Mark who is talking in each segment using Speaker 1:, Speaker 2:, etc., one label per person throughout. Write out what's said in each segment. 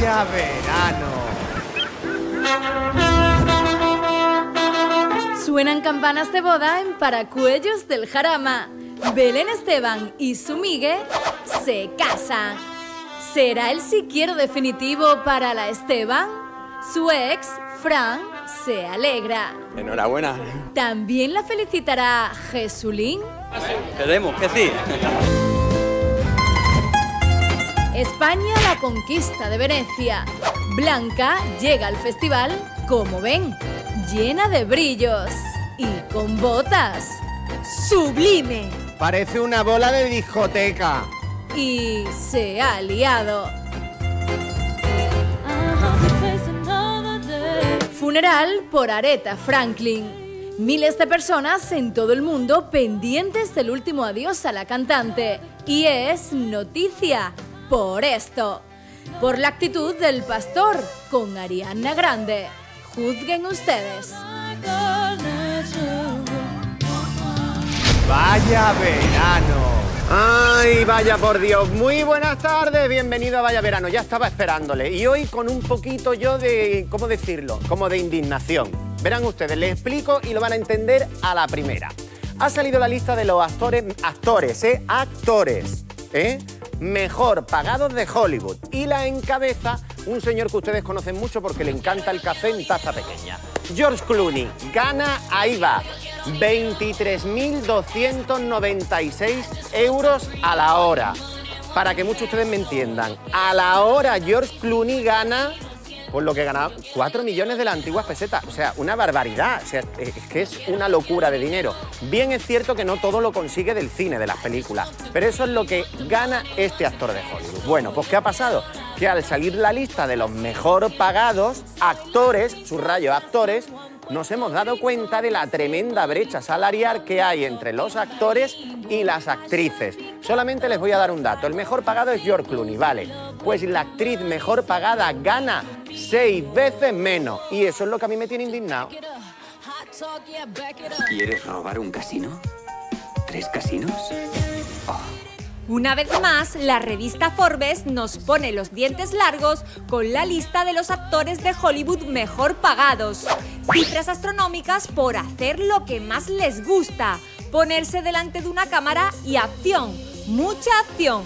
Speaker 1: ¡Vaya verano!
Speaker 2: Suenan campanas de boda en Paracuellos del Jarama. Belén Esteban y su migue se casan. ¿Será el sí quiero definitivo para la Esteban? Su ex, Fran, se alegra.
Speaker 3: Enhorabuena.
Speaker 2: ¿También la felicitará Jesulín?
Speaker 3: Esperemos que sí.
Speaker 2: España, la conquista de Venecia. Blanca llega al festival, como ven, llena de brillos y con botas. ¡Sublime!
Speaker 1: Parece una bola de discoteca.
Speaker 2: Y se ha liado. Funeral por Aretha Franklin. Miles de personas en todo el mundo pendientes del último adiós a la cantante. Y es noticia por esto. Por la actitud del pastor con Ariana Grande. Juzguen ustedes.
Speaker 1: ¡Vaya verano! ¡Ay, vaya por Dios! Muy buenas tardes, bienvenido a Vaya Verano. Ya estaba esperándole. Y hoy con un poquito yo de, ¿cómo decirlo? Como de indignación. Verán ustedes, les explico y lo van a entender a la primera. Ha salido la lista de los actores mejor pagados de Hollywood. Y la encabeza un señor que ustedes conocen mucho porque le encanta el café en taza pequeña. George Clooney gana, ahí va, 23.296 euros a la hora. Para que muchos de ustedes me entiendan, a la hora George Clooney gana, pues lo que ganaba, 4 millones de las antiguas pesetas. O sea, una barbaridad. O sea, es que es una locura de dinero. Bien es cierto que no todo lo consigue del cine, de las películas, pero eso es lo que gana este actor de Hollywood. Bueno, pues ¿qué ha pasado? Que al salir la lista de los mejor pagados actores, subrayo actores, nos hemos dado cuenta de la tremenda brecha salarial que hay entre los actores y las actrices. Solamente les voy a dar un dato. El mejor pagado es George Clooney, vale. Pues la actriz mejor pagada gana 6 veces menos. Y eso es lo que a mí me tiene indignado.
Speaker 4: ¿Quieres robar un casino? ¿3 casinos? Oh.
Speaker 5: Una vez más, la revista Forbes nos pone los dientes largos con la lista de los actores de Hollywood mejor pagados. Cifras astronómicas por hacer lo que más les gusta, ponerse delante de una cámara y acción, mucha acción.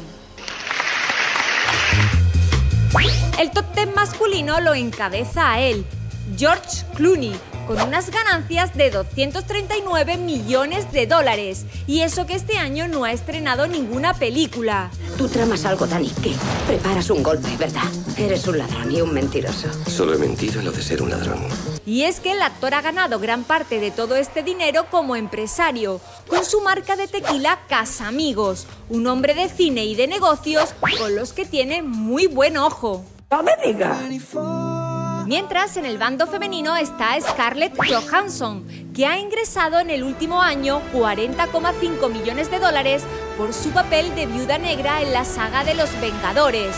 Speaker 5: El top 10 masculino lo encabeza a él, George Clooney, con unas ganancias de 239 millones de dólares. Y eso que este año no ha estrenado ninguna película.
Speaker 6: Tú tramas algo, Dani, que preparas un golpe, ¿verdad? Eres un ladrón y un mentiroso.
Speaker 4: Solo he mentido en lo de ser un ladrón.
Speaker 5: Y es que el actor ha ganado gran parte de todo este dinero como empresario, con su marca de tequila Casamigos, un hombre de cine y de negocios con los que tiene muy buen ojo.
Speaker 6: ¡No me digas!
Speaker 5: Mientras, en el bando femenino está Scarlett Johansson, que ha ingresado en el último año 40,5 millones de dólares por su papel de viuda negra en la saga de Los Vengadores.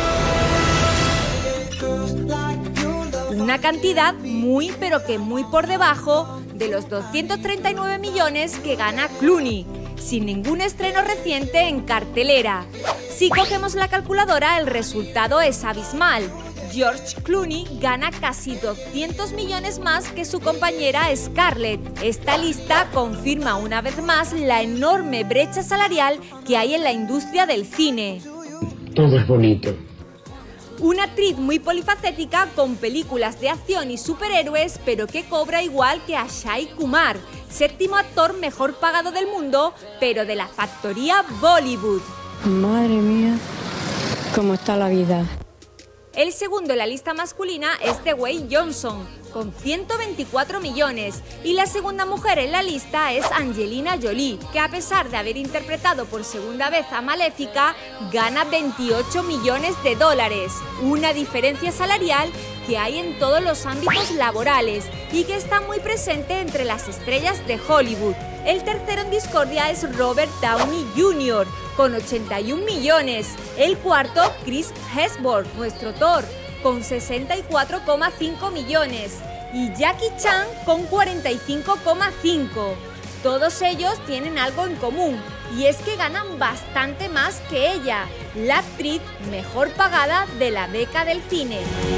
Speaker 5: Una cantidad muy pero que muy por debajo de los 239 millones que gana Clooney, sin ningún estreno reciente en cartelera. Si cogemos la calculadora, el resultado es abismal. George Clooney gana casi 200 millones más que su compañera Scarlett. Esta lista confirma una vez más la enorme brecha salarial que hay en la industria del cine.
Speaker 7: Todo es bonito.
Speaker 5: Una actriz muy polifacética con películas de acción y superhéroes, pero que cobra igual que Akshay Kumar, séptimo actor mejor pagado del mundo, pero de la factoría Bollywood.
Speaker 8: Madre mía, cómo está la vida.
Speaker 5: El segundo en la lista masculina es Dwayne Johnson, con 124 millones, y la segunda mujer en la lista es Angelina Jolie, que a pesar de haber interpretado por segunda vez a Maléfica, gana 28 millones de dólares, una diferencia salarial que hay en todos los ámbitos laborales y que está muy presente entre las estrellas de Hollywood. El tercero en discordia es Robert Downey Jr., con 81 millones. El cuarto, Chris Hemsworth, nuestro Thor, con 64,5 millones. Y Jackie Chan con 45,5. Todos ellos tienen algo en común, Y es que ganan bastante más que ella, la actriz mejor pagada de la década del cine.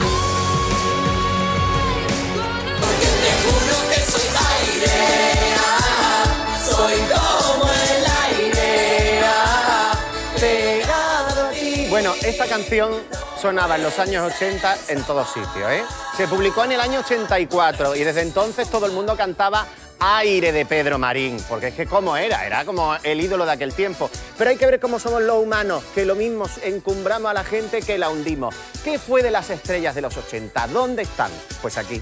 Speaker 1: Soy como el aire pegado a ti. Bueno, esta canción sonaba en los años 80 en todos sitios, ¿eh? Se publicó en el año 84 y desde entonces todo el mundo cantaba Aire de Pedro Marín, porque es que ¿cómo era? Era como el ídolo de aquel tiempo. Pero hay que ver cómo somos los humanos, que lo mismo encumbramos a la gente que la hundimos. ¿Qué fue de las estrellas de los 80? ¿Dónde están? Pues aquí.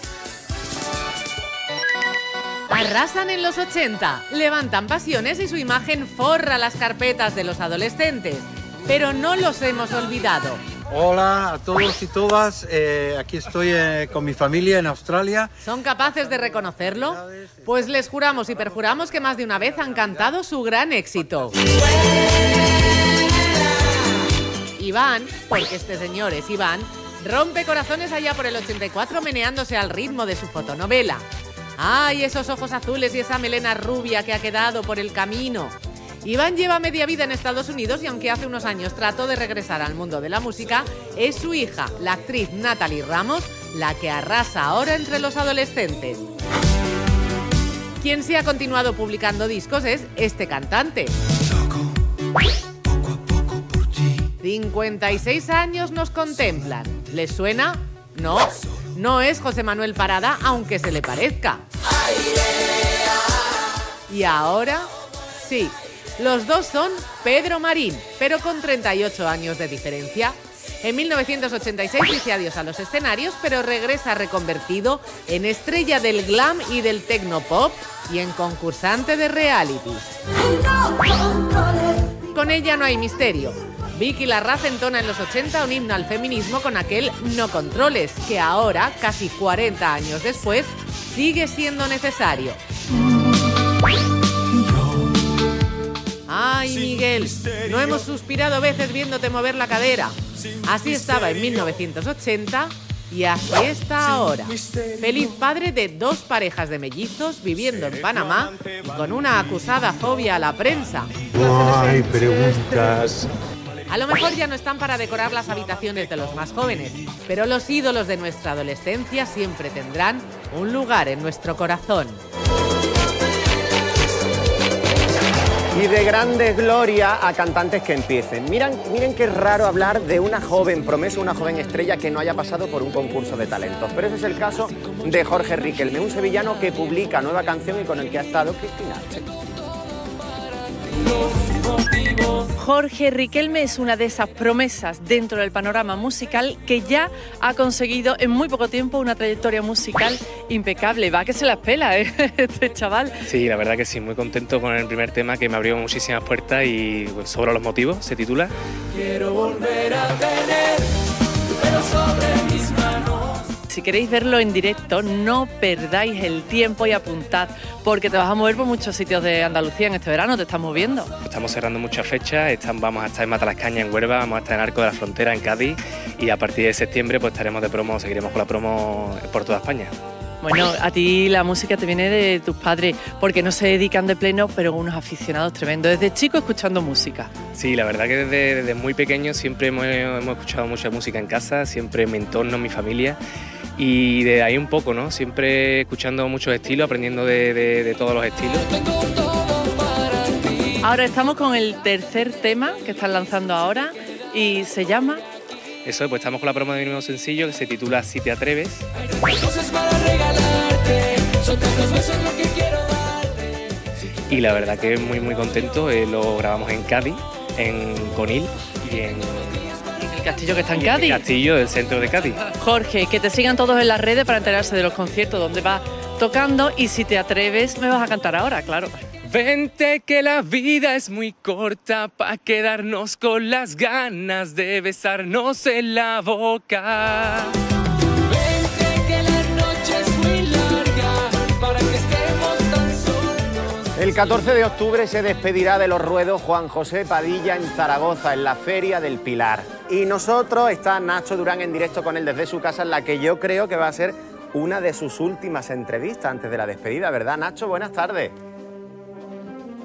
Speaker 9: Arrasan en los 80, levantan pasiones y su imagen forra las carpetas de los adolescentes. Pero no los hemos olvidado.
Speaker 10: Hola a todos y todas, aquí estoy con mi familia en Australia.
Speaker 9: ¿Son capaces de reconocerlo? Pues les juramos y perjuramos que más de una vez han cantado su gran éxito. Iván, porque este señor es Iván, rompe corazones allá por el 84 meneándose al ritmo de su fotonovela. ¡Ay, esos ojos azules y esa melena rubia que ha quedado por el camino! Iván lleva media vida en Estados Unidos y aunque hace unos años trató de regresar al mundo de la música, es su hija, la actriz Natalie Ramos, la que arrasa ahora entre los adolescentes. Quien sí ha continuado publicando discos es este cantante. 56 años nos contemplan. ¿Les suena? No. No es José Manuel Parada, aunque se le parezca. Y ahora, sí, los dos son Pedro Marín, pero con 38 años de diferencia. En 1986 dice adiós a los escenarios, pero regresa reconvertido en estrella del glam y del tecnopop y en concursante de realities. Con ella no hay misterio. Vicky Larraz entona en los 80 un himno al feminismo con aquel No controles, que ahora, casi 40 años después, sigue siendo necesario. Ay, Miguel, no hemos suspirado veces viéndote mover la cadera. Así estaba en 1980 y así está ahora. Feliz padre de 2 parejas de mellizos viviendo en Panamá y con una acusada fobia a la prensa.
Speaker 7: No hay preguntas.
Speaker 9: A lo mejor ya no están para decorar las habitaciones de los más jóvenes, pero los ídolos de nuestra adolescencia siempre tendrán un lugar en nuestro corazón.
Speaker 1: Y de grandes glorias a cantantes que empiecen. Miren qué raro hablar de una joven promesa, una joven estrella que no haya pasado por un concurso de talentos. Pero ese es el caso de Jorge Riquelme, un sevillano que publica nueva canción y con el que ha estado Cristina H.
Speaker 11: Jorge Riquelme es una de esas promesas dentro del panorama musical que ya ha conseguido en muy poco tiempo una trayectoria musical impecable. Va que se las pela, este chaval.
Speaker 12: Sí, la verdad que sí, muy contento con el primer tema que me abrió muchísimas puertas y pues, Sobre los motivos se titula.
Speaker 13: Quiero volver a tener tu pelo sobre mis manos.
Speaker 11: Si queréis verlo en directo, no perdáis el tiempo y apuntad, porque te vas a mover por muchos sitios de Andalucía en este verano, te estás moviendo.
Speaker 12: Estamos cerrando muchas fechas, vamos a estar en Matalascaña, en Huelva, vamos a estar en Arco de la Frontera, en Cádiz, y a partir de septiembre pues estaremos de promo, seguiremos con la promo por toda España.
Speaker 11: Bueno, a ti la música te viene de tus padres, porque no se dedican de pleno, pero unos aficionados tremendos, desde chico escuchando música.
Speaker 12: Sí, la verdad que desde muy pequeño siempre hemos escuchado mucha música en casa, siempre en mi entorno, en mi familia. Y de ahí un poco, ¿no? Siempre escuchando muchos estilos, aprendiendo de todos los estilos.
Speaker 11: Ahora estamos con el tercer tema que están lanzando ahora y se llama...
Speaker 12: Eso, pues estamos con la promo de mi nuevo sencillo que se titula Si te atreves. Y la verdad que muy muy contento, lo grabamos en Cádiz, en Conil y en...
Speaker 11: Castillo que está en Cádiz.
Speaker 12: El Castillo del centro de Cádiz.
Speaker 11: Jorge, que te sigan todos en las redes para enterarse de los conciertos, dónde vas tocando y si te atreves me vas a cantar ahora, claro.
Speaker 12: Vente que la vida es muy corta pa' quedarnos con las ganas de besarnos en la boca.
Speaker 13: Vente que la noche es muy larga para que estemos tan solos.
Speaker 1: El 14 de octubre se despedirá de los ruedos Juan José Padilla en Zaragoza, en la Feria del Pilar. Y nosotros, está Nacho Durán en directo con él desde su casa, en la que yo creo que va a ser una de sus últimas entrevistas antes de la despedida, ¿verdad, Nacho? Buenas tardes.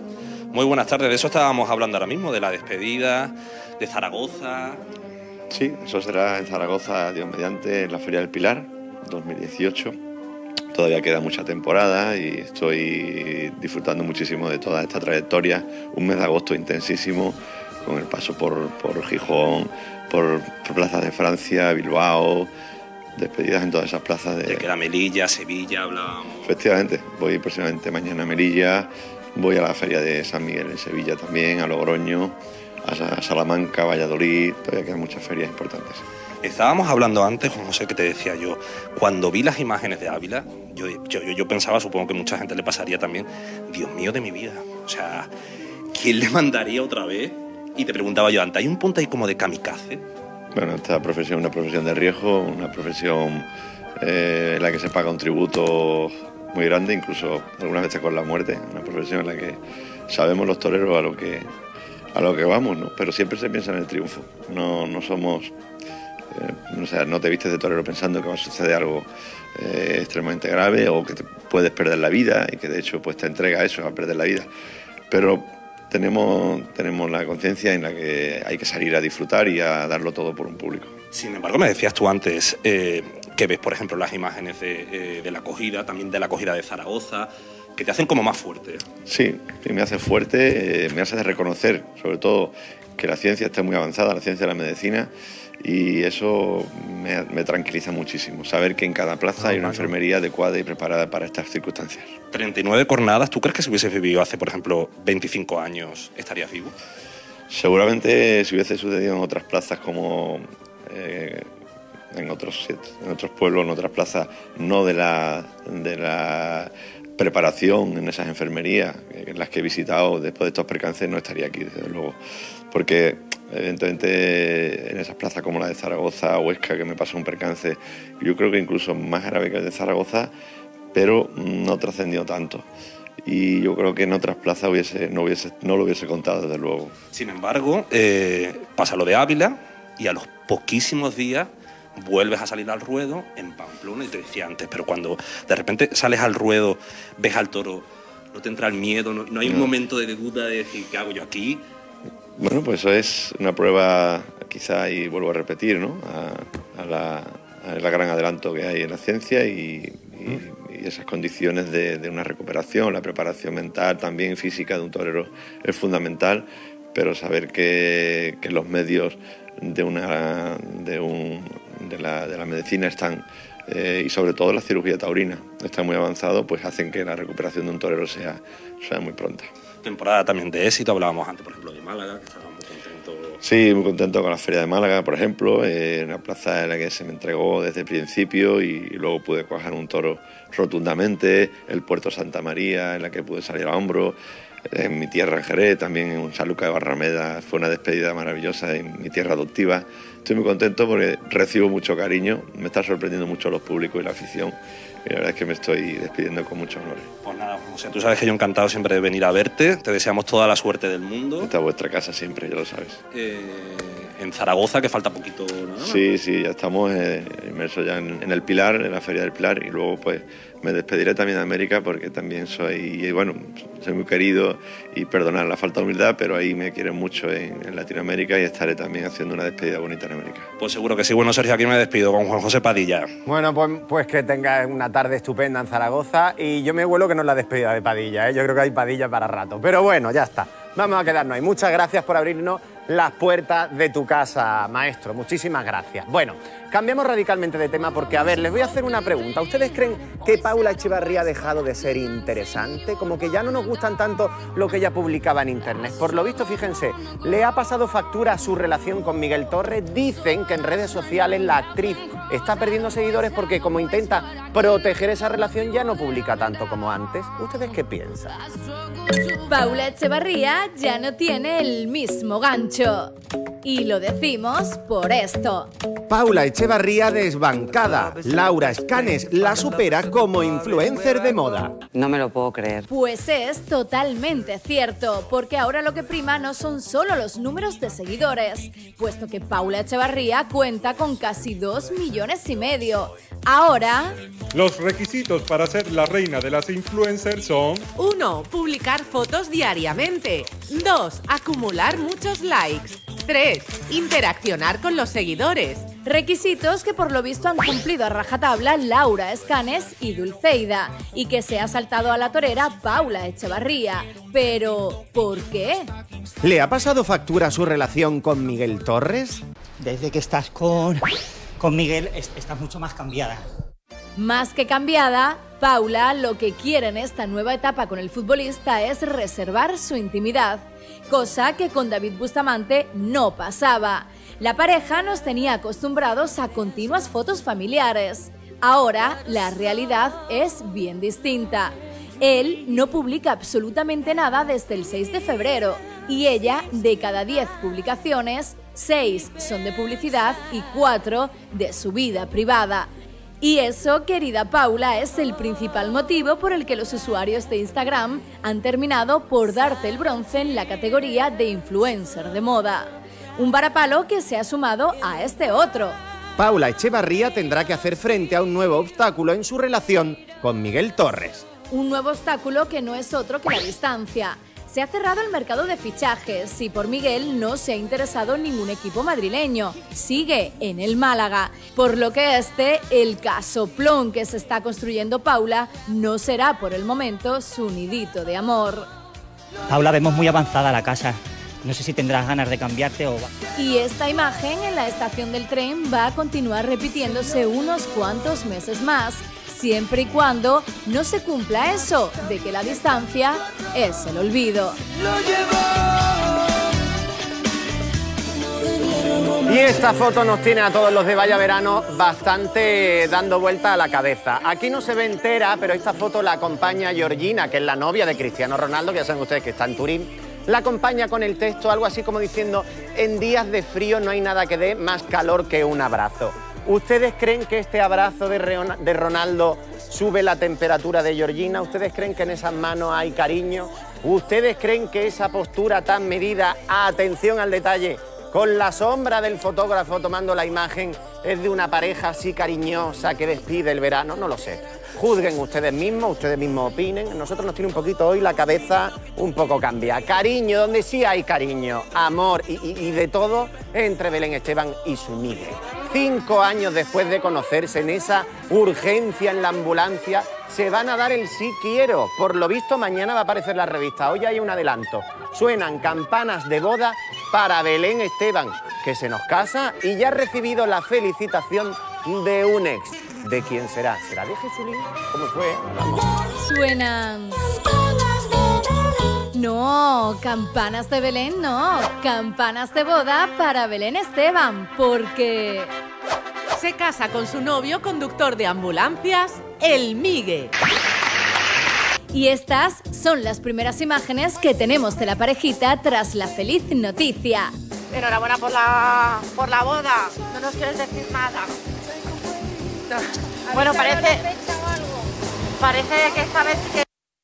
Speaker 14: Muy buenas tardes, de eso estábamos hablando ahora mismo, de la despedida, de Zaragoza.
Speaker 15: Sí, eso será en Zaragoza, Dios mediante, en la Feria del Pilar, 2018. Todavía queda mucha temporada y estoy disfrutando muchísimo de toda esta trayectoria. Un mes de agosto intensísimo, con el paso por Gijón, por plazas de Francia, Bilbao, despedidas en todas esas plazas.
Speaker 14: Te queda Melilla, Sevilla, hablábamos.
Speaker 15: Efectivamente, voy próximamente mañana a Melilla, voy a la Feria de San Miguel en Sevilla también, a Logroño, a Salamanca, Valladolid, todavía quedan muchas ferias importantes.
Speaker 14: Estábamos hablando antes, Juan José, que te decía yo, cuando vi las imágenes de Ávila, yo pensaba, supongo que mucha gente le pasaría también, Dios mío de mi vida, o sea, ¿quién le mandaría otra vez? Y te preguntaba yo antes, ¿hay un punto ahí como de kamikaze?
Speaker 15: Bueno, esta profesión es una profesión de riesgo, una profesión en la que se paga un tributo muy grande, incluso algunas veces con la muerte, una profesión en la que sabemos los toreros a lo que vamos, ¿no? Pero siempre se piensa en el triunfo, no somos... o sea, no te vistes de torero pensando que va a suceder algo extremadamente grave o que te puedes perder la vida y que de hecho pues te entrega eso, a perder la vida. Pero tenemos la conciencia en la que hay que salir a disfrutar y a darlo todo por un público.
Speaker 14: Sin embargo, me decías tú antes que ves, por ejemplo, las imágenes de la acogida, también de la acogida de Zaragoza, que te hacen como más fuerte.
Speaker 15: Sí, me hace fuerte, me hace reconocer, sobre todo, que la ciencia está muy avanzada, la ciencia de la medicina, y eso me tranquiliza muchísimo, saber que en cada plaza hay una enfermería adecuada y preparada para estas circunstancias. 39
Speaker 14: cornadas, ¿tú crees que si hubieses vivido hace, por ejemplo, 25 años, estarías vivo?
Speaker 15: Seguramente si hubiese sucedido en otras plazas como en otros pueblos, en otras plazas, no de la preparación en esas enfermerías, en las que he visitado después de estos percances, no estaría aquí, desde luego, porque evidentemente en esas plazas como la de Zaragoza o Huesca, que me pasó un percance, yo creo que incluso más grave que el de Zaragoza, pero no trascendió tanto. Y yo creo que en otras plazas no lo hubiese contado, desde luego.
Speaker 14: Sin embargo, pasa lo de Ávila y a los poquísimos días vuelves a salir al ruedo en Pamplona, y te decía antes, pero cuando de repente sales al ruedo, ves al toro, no te entra el miedo, no hay un momento de duda de decir, ¿qué hago yo aquí?
Speaker 15: Bueno, pues eso es una prueba, quizá, y vuelvo a repetir, ¿no? a la gran adelanto que hay en la ciencia y esas condiciones de una recuperación, la preparación mental, también física de un torero es fundamental, pero saber que los medios de la medicina están, y sobre todo la cirugía taurina, está muy avanzado, pues hacen que la recuperación de un torero sea muy pronta.
Speaker 14: Temporada también de éxito, hablábamos antes, por ejemplo, de Málaga, que estábamos muy contentos.
Speaker 15: Sí, muy contento con la Feria de Málaga, por ejemplo, una plaza en la que se me entregó desde el principio y luego pude cuajar un toro rotundamente, el Puerto Santa María, en la que pude salir a hombro, en mi tierra, en Jerez, también en San Lucas de Barrameda, fue una despedida maravillosa en mi tierra adoptiva. Estoy muy contento porque recibo mucho cariño, me está sorprendiendo mucho los públicos y la afición, y la verdad es que me estoy despidiendo con muchos honores.
Speaker 14: Pues nada, José, tú sabes que yo encantado siempre de venir a verte, te deseamos toda la suerte del mundo.
Speaker 15: Esta es vuestra casa siempre, ya lo sabes.
Speaker 14: En Zaragoza, que falta poquito nada más.
Speaker 15: Sí, ya estamos inmersos ya en el Pilar, en la Feria del Pilar, y luego pues me despediré también de América porque también soy muy querido, y perdonar la falta de humildad, pero ahí me quieren mucho en Latinoamérica y estaré también haciendo una despedida bonita en América.
Speaker 14: Pues seguro que sí. Bueno, Sergio, aquí me despido con Juan José Padilla.
Speaker 1: Bueno, pues que tengas una tarde estupenda en Zaragoza, y yo me huelo que no es la despedida de Padilla, ¿eh? Yo creo que hay Padilla para rato, pero bueno, ya está. Vamos a quedarnos ahí. Muchas gracias por abrirnos las puertas de tu casa, maestro. Muchísimas gracias. Bueno, cambiamos radicalmente de tema porque, a ver, les voy a hacer una pregunta. ¿Ustedes creen que Paula Echevarría ha dejado de ser interesante? Como que ya no nos gustan tanto lo que ella publicaba en internet. Por lo visto, fíjense, le ha pasado factura a su relación con Miguel Torres. Dicen que en redes sociales la actriz está perdiendo seguidores porque, como intenta proteger esa relación, ya no publica tanto como antes. ¿Ustedes qué piensan?
Speaker 2: Paula Echevarría ya no tiene el mismo gancho. Y lo decimos por esto.
Speaker 1: Paula Echevarría desbancada. Laura Escanes la supera como influencer de moda.
Speaker 16: No me lo puedo creer.
Speaker 2: Pues es totalmente cierto, porque ahora lo que prima no son solo los números de seguidores, puesto que Paula Echevarría cuenta con casi 2,5 millones. Ahora...
Speaker 7: Los requisitos para ser la reina de las influencers son...
Speaker 9: 1. Publicar fotos diariamente. 2. Acumular muchos likes. 3. Interaccionar con los seguidores.
Speaker 2: Requisitos que por lo visto han cumplido a rajatabla Laura Escanes y Dulceida, y que se ha saltado a la torera Paula Echevarría. Pero, ¿por qué?
Speaker 1: ¿Le ha pasado factura su relación con Miguel Torres?
Speaker 17: Desde que estás con Miguel estás mucho más cambiada.
Speaker 2: Más que cambiada, Paula lo que quiere en esta nueva etapa con el futbolista es reservar su intimidad, cosa que con David Bustamante no pasaba. La pareja nos tenía acostumbrados a continuas fotos familiares. Ahora la realidad es bien distinta. Él no publica absolutamente nada desde el 6 de febrero y ella, de cada 10 publicaciones, 6 son de publicidad y 4 de su vida privada. Y eso, querida Paula, es el principal motivo por el que los usuarios de Instagram han terminado por darte el bronce en la categoría de influencer de moda. Un varapalo que se ha sumado a este otro.
Speaker 1: Paula Echevarría tendrá que hacer frente a un nuevo obstáculo en su relación con Miguel Torres.
Speaker 2: Un nuevo obstáculo que no es otro que la distancia. Se ha cerrado el mercado de fichajes y por Miguel no se ha interesado ningún equipo madrileño. Sigue en el Málaga, por lo que el casoplón que se está construyendo Paula, no será por el momento su nidito de amor.
Speaker 17: Paula, vemos muy avanzada la casa. No sé si tendrás ganas de cambiarte o...
Speaker 2: Y esta imagen en la estación del tren va a continuar repitiéndose unos cuantos meses más, siempre y cuando no se cumpla eso de que la distancia es el olvido.
Speaker 1: Y esta foto nos tiene a todos los de Vaya Verano bastante dando vuelta a la cabeza. Aquí no se ve entera, pero esta foto la acompaña Georgina, que es la novia de Cristiano Ronaldo, que ya saben ustedes que está en Turín. La acompaña con el texto, algo así como diciendo: en días de frío no hay nada que dé más calor que un abrazo. ¿Ustedes creen que este abrazo de Ronaldo sube la temperatura de Georgina? ¿Ustedes creen que en esas manos hay cariño? ¿Ustedes creen que esa postura tan medida, atención al detalle, con la sombra del fotógrafo tomando la imagen, es de una pareja así cariñosa que despide el verano? No lo sé. Juzguen ustedes mismos opinen. Nosotros nos tiene un poquito hoy la cabeza un poco cambiada. Cariño, donde sí hay cariño, amor y de todo entre Belén Esteban y su Miguel. 5 años después de conocerse, en esa urgencia en la ambulancia, se van a dar el sí quiero. Por lo visto, mañana va a aparecer la revista. Hoy hay un adelanto. Suenan campanas de boda para Belén Esteban, que se nos casa y ya ha recibido la felicitación de un ex. ¿De quién será? ¿Será de Jesulín? ¿Cómo fue?
Speaker 2: Suenan... No, campanas de Belén no, campanas de boda para Belén Esteban, porque...
Speaker 9: Se casa con su novio, conductor de ambulancias, el Migue.
Speaker 2: Y estas son las primeras imágenes que tenemos de la parejita tras la feliz noticia.
Speaker 18: Enhorabuena por la boda, no nos quieres decir nada. Bueno, parece que esta vez sí que...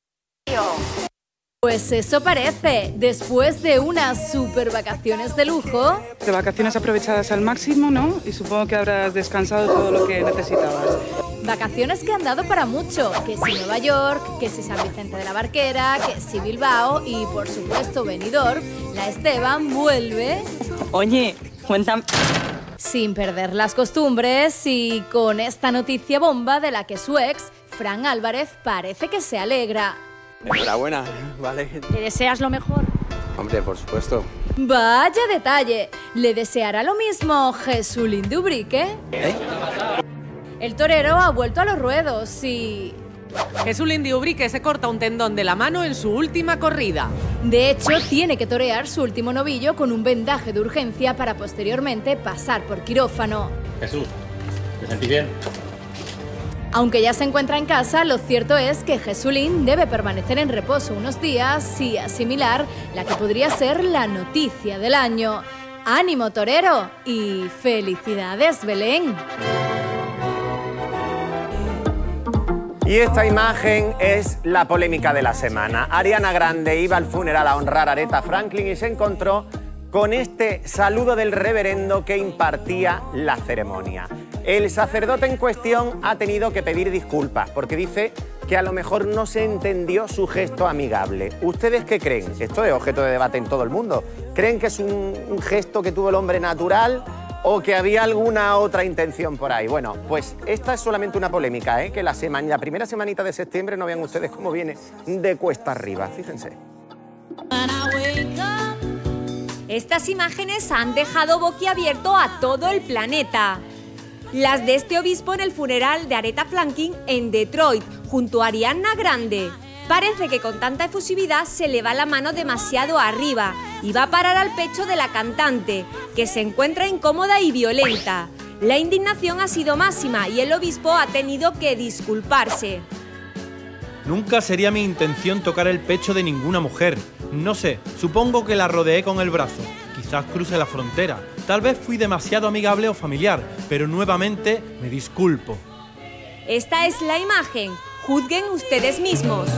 Speaker 2: Pues eso parece, después de unas super vacaciones de lujo...
Speaker 19: De vacaciones aprovechadas al máximo, ¿no? Y supongo que habrás descansado todo lo que necesitabas.
Speaker 2: Vacaciones que han dado para mucho, que si Nueva York, que si San Vicente de la Barquera, que si Bilbao y por supuesto Benidorm, la Esteban vuelve...
Speaker 8: Oye, cuéntame...
Speaker 2: Sin perder las costumbres y con esta noticia bomba de la que su ex, Fran Álvarez, parece que se alegra.
Speaker 3: Enhorabuena, vale.
Speaker 2: ¿Le deseas lo mejor?
Speaker 3: Hombre, por supuesto.
Speaker 2: Vaya detalle, ¿le deseará lo mismo Jesulín de Ubrique? El torero ha vuelto a los ruedos y...
Speaker 9: Jesulín de Ubrique se corta un tendón de la mano en su última corrida.
Speaker 2: De hecho, tiene que torear su último novillo con un vendaje de urgencia para posteriormente pasar por quirófano.
Speaker 20: Jesús, ¿te sentís bien?
Speaker 2: Aunque ya se encuentra en casa, lo cierto es que Jesulín debe permanecer en reposo unos días y asimilar la que podría ser la noticia del año. ¡Ánimo, torero! Y ¡felicidades, Belén!
Speaker 1: Y esta imagen es la polémica de la semana. Ariana Grande iba al funeral a honrar a Aretha Franklin y se encontró con este saludo del reverendo que impartía la ceremonia. El sacerdote en cuestión ha tenido que pedir disculpas porque dice que a lo mejor no se entendió su gesto amigable. ¿Ustedes qué creen? Esto es objeto de debate en todo el mundo. ¿Creen que es un gesto que tuvo el hombre natural o que había alguna otra intención por ahí? Bueno, pues esta es solamente una polémica, ¿eh? Que la primera semanita de septiembre, no vean ustedes cómo viene de cuesta arriba, fíjense.
Speaker 5: Estas imágenes han dejado boquiabierto a todo el planeta. Las de este obispo en el funeral de Aretha Franklin en Detroit, junto a Ariana Grande. Parece que con tanta efusividad se le va la mano demasiado arriba y va a parar al pecho de la cantante, que se encuentra incómoda y violenta. La indignación ha sido máxima y el obispo ha tenido que disculparse.
Speaker 16: Nunca sería mi intención tocar el pecho de ninguna mujer. No sé, supongo que la rodeé con el brazo. Quizás cruce la frontera. Tal vez fui demasiado amigable o familiar, pero nuevamente me disculpo.
Speaker 5: Esta es la imagen. Juzguen ustedes mismos.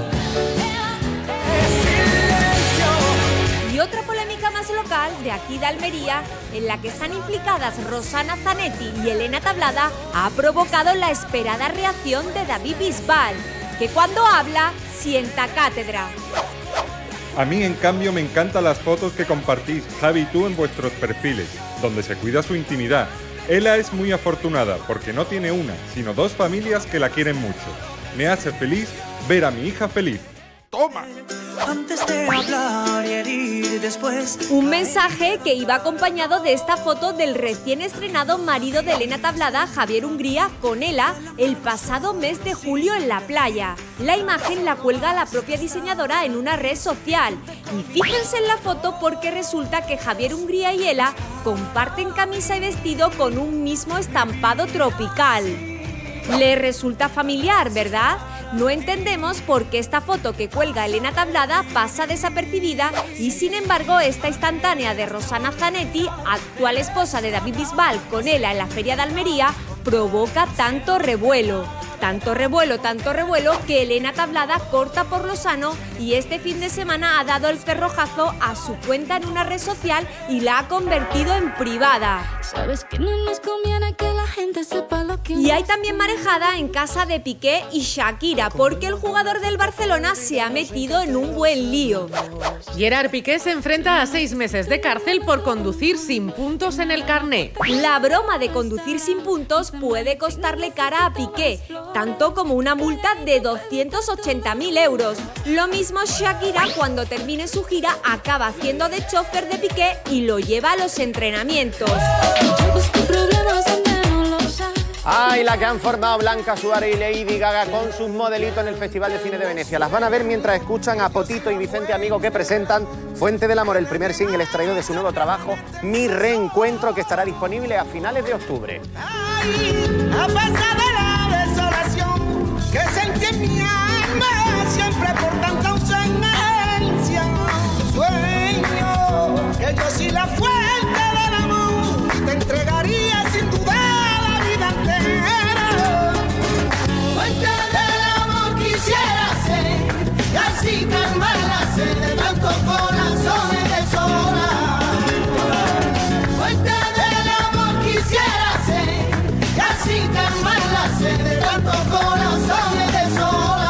Speaker 5: Y otra polémica más local de aquí de Almería, en la que están implicadas Rosana Zanetti y Elena Tablada, ha provocado la esperada reacción de David Bisbal, que cuando habla sienta cátedra.
Speaker 7: A mí, en cambio, me encantan las fotos que compartís, Javi y tú, en vuestros perfiles, donde se cuida su intimidad. Ella es muy afortunada porque no tiene una, sino dos familias que la quieren mucho. Me hace feliz ver a mi hija feliz. ¡Toma!
Speaker 13: Antes de hablar y herir después.
Speaker 5: Un mensaje que iba acompañado de esta foto del recién estrenado marido de Elena Tablada, Javier Hungría, con Ela, el pasado mes de julio en la playa. La imagen la cuelga la propia diseñadora en una red social. Y fíjense en la foto porque resulta que Javier Hungría y Ela comparten camisa y vestido con un mismo estampado tropical. Le resulta familiar, ¿verdad? No entendemos por qué esta foto que cuelga Elena Tablada pasa desapercibida y sin embargo esta instantánea de Rosana Zanetti, actual esposa de David Bisbal, con Ela en la Feria de Almería, provoca tanto revuelo. Tanto revuelo que Elena Tablada corta por lo sano y este fin de semana ha dado el cerrojazo a su cuenta en una red social y la ha convertido en privada.
Speaker 13: Sabes que no nos conviene que la gente sepa lo que...
Speaker 5: Y hay también marejada en casa de Piqué y Shakira porque el jugador del Barcelona se ha metido en un buen lío.
Speaker 9: Gerard Piqué se enfrenta a 6 meses de cárcel por conducir sin puntos en el carné.
Speaker 5: La broma de conducir sin puntos puede costarle cara a Piqué, tanto como una multa de 280.000 euros. Lo mismo Shakira, cuando termine su gira, acaba haciendo de chofer de Piqué y lo lleva a los entrenamientos.
Speaker 1: ¡Ay, la que han formado Blanca Suárez y Lady Gaga con sus modelitos en el Festival de Cine de Venecia! Las van a ver mientras escuchan a Potito y Vicente Amigo, que presentan Fuente del Amor, el primer single extraído de su nuevo trabajo, Mi Reencuentro, que estará disponible a finales de octubre.
Speaker 13: A pesar de la desolación que sentí en mi alma, siempre por tanta ausencia, sueño que yo soy la fuente del amor, te entregaría sin duda la vida entera. Fuente del amor quisiera ser, y así calmar la sed de tantos corazones de sola. Fuente del amor quisiera ser, y así calmar la sed de tantos corazones de sola.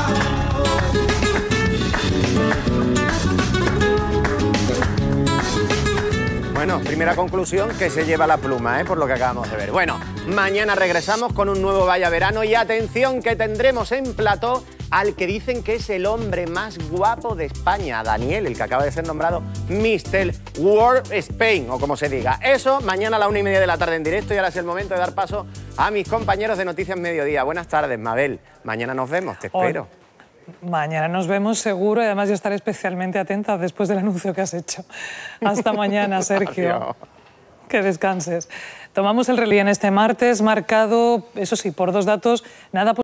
Speaker 1: Bueno, primera conclusión que se lleva la pluma, por lo que acabamos de ver. Bueno, mañana regresamos con un nuevo Vaya Verano y atención que tendremos en plató al que dicen que es el hombre más guapo de España, Daniel, el que acaba de ser nombrado Mr. World Spain, o como se diga. Eso mañana a la 1:30 de la tarde en directo y ahora es el momento de dar paso a mis compañeros de Noticias Mediodía. Buenas tardes, Mabel. Mañana nos vemos, te espero.
Speaker 21: Mañana nos vemos seguro y además yo estaré especialmente atenta después del anuncio que has hecho. Hasta mañana, Sergio.
Speaker 1: Adiós.
Speaker 21: Que descanses. Tomamos el relevo en este martes marcado, eso sí, por dos datos nada